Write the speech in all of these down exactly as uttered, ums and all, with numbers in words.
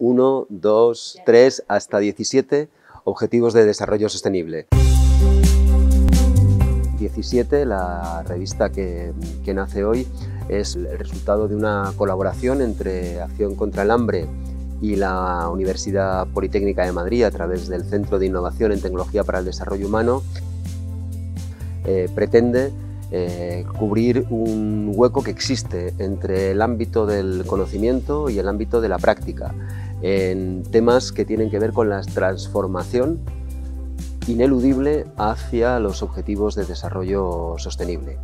uno, dos, tres, hasta diecisiete Objetivos de Desarrollo Sostenible. diecisiete, la revista que, que nace hoy, es el resultado de una colaboración entre Acción contra el Hambre y la Universidad Politécnica de Madrid a través del Centro de Innovación en Tecnología para el Desarrollo Humano. Eh, pretende eh, cubrir un hueco que existe entre el ámbito del conocimiento y el ámbito de la práctica, en temas que tienen que ver con la transformación ineludible hacia los objetivos de desarrollo sostenible.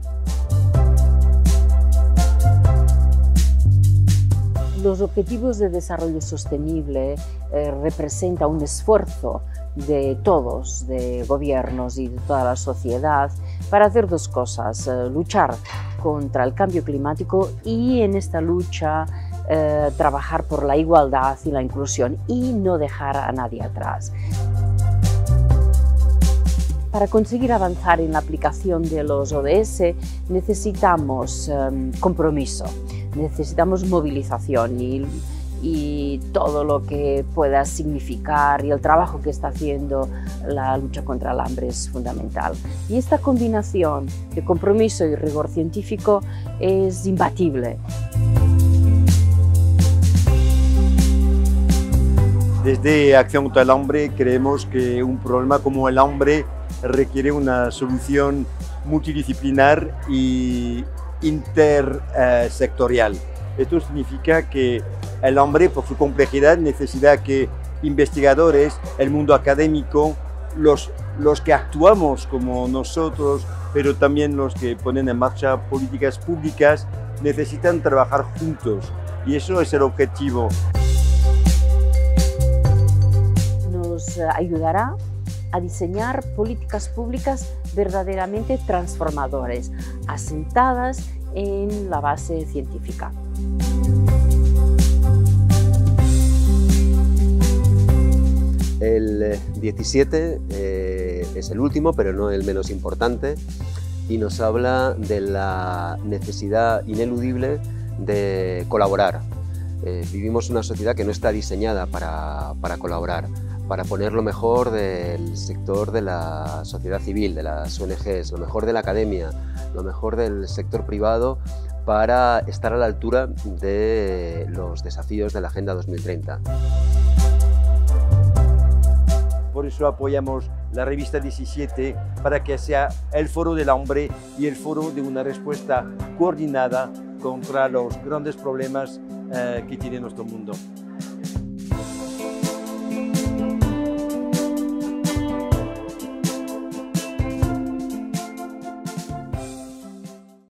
Los Objetivos de Desarrollo Sostenible eh, representa un esfuerzo de todos, de gobiernos y de toda la sociedad, para hacer dos cosas: eh, luchar contra el cambio climático y en esta lucha eh, trabajar por la igualdad y la inclusión y no dejar a nadie atrás. Para conseguir avanzar en la aplicación de los O D S necesitamos eh, compromiso, necesitamos movilización y, y todo lo que pueda significar, y el trabajo que está haciendo la lucha contra el hambre es fundamental. Y esta combinación de compromiso y rigor científico es imbatible. Desde Acción contra el Hambre creemos que un problema como el hambre requiere una solución multidisciplinar y intersectorial. Esto significa que el hambre, por su complejidad, necesita que investigadores, el mundo académico, los, los que actuamos como nosotros, pero también los que ponen en marcha políticas públicas, necesitan trabajar juntos. Y eso es el objetivo. Nos ayudará a diseñar políticas públicas verdaderamente transformadoras, asentadas en la base científica. El diecisiete eh, es el último, pero no el menos importante, y nos habla de la necesidad ineludible de colaborar. Eh, vivimos una sociedad que no está diseñada para, para colaborar, para poner lo mejor del sector de la sociedad civil, de las O N Ges, lo mejor de la academia, lo mejor del sector privado, para estar a la altura de los desafíos de la Agenda dos mil treinta. Por eso apoyamos la revista diecisiete, para que sea el foro del hambre y el foro de una respuesta coordinada contra los grandes problemas eh, que tiene nuestro mundo.